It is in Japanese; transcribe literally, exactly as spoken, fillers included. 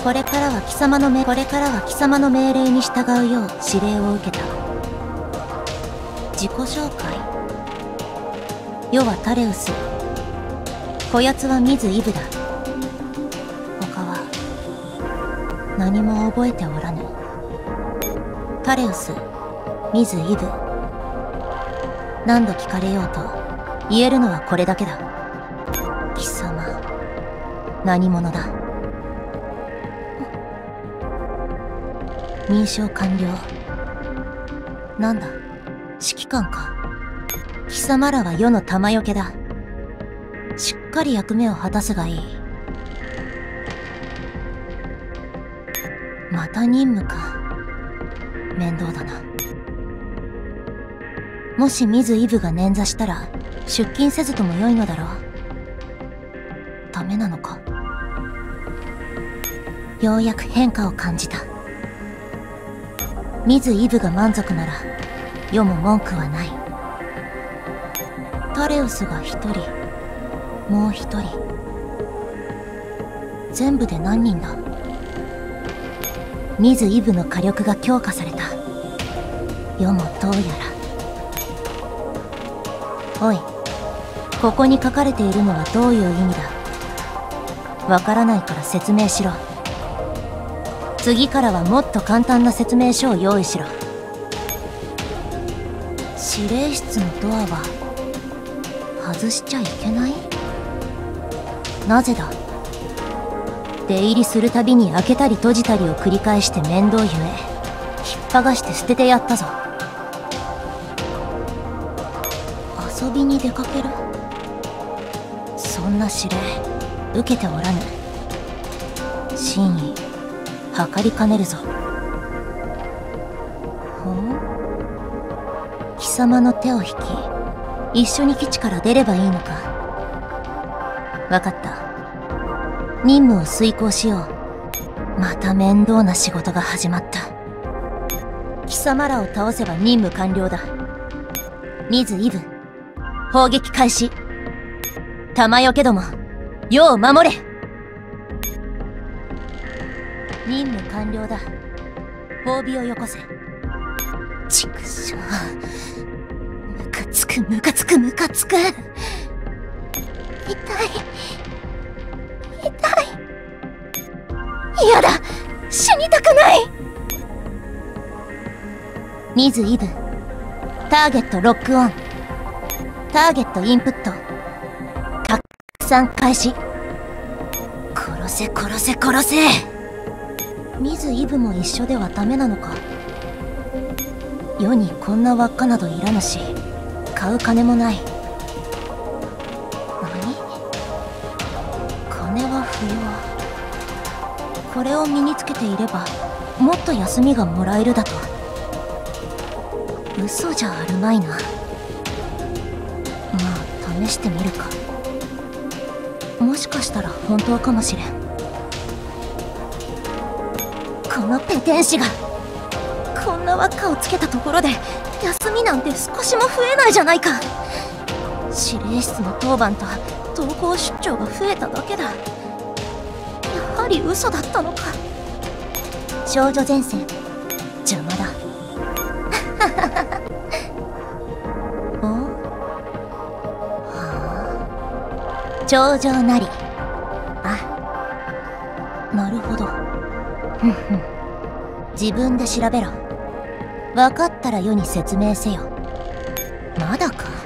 これからは貴様の命これからは貴様の命令に従うよう指令を受けた。自己紹介。世はタレウス。こやつはミズ・イブだ。他は何も覚えておらぬ。タレウス、ミズ・イブ。何度聞かれようと言えるのはこれだけだ。貴様何者だ。認証完了。なんだ、指揮官か。貴様らは世の玉よけだ。しっかり役目を果たすがいい。また任務か。面倒だな。もしミズ・イブが捻挫したら出勤せずともよいのだろう。ダメなのか。ようやく変化を感じた。ミズ・イブが満足なら世も文句はない。タレウスが一人、もう一人、全部で何人だ。ミズ・イブの火力が強化された。世もどうやら。おい、ここに書かれているのはどういう意味だ。わからないから説明しろ。次からはもっと簡単な説明書を用意しろ。指令室のドアは外しちゃいけない？なぜだ。出入りするたびに開けたり閉じたりを繰り返して面倒ゆえ、引っ剥がして捨ててやったぞ。遊びに出かける？そんな指令受けておらぬ。真意測りかねるぞ。ほう。貴様の手を引き一緒に基地から出ればいいのか。わかった。任務を遂行しよう。また面倒な仕事が始まった。貴様らを倒せば任務完了だ。ミズ・イブ、砲撃開始。玉よけども世を守れ。任務完了だ。褒美をよこせ。ちくしょう。ムカつくムカつくムカつく。痛い痛い。嫌だ、死にたくない。ミズ・イブ、ターゲットロックオン。ターゲットインプット。拡散開始。殺せ殺せ殺せ。ミズ・イブも一緒ではダメなのか。世にこんな輪っかなどいらぬし、買う金もない。何？金は不要。これを身につけていればもっと休みがもらえるだと。嘘じゃあるまいな。まあ試してみるか。もしかしたら本当かもしれん。このペテン師がこんな輪っかをつけたところで休みなんて少しも増えないじゃないか。指令室の当番と同行出張が増えただけだ。やはり嘘だったのか。少女前線邪魔だ。お？はあ、頂上なり。あ、なるほど。ふんふん。自分で調べろ。分かったら世に説明せよ。まだか。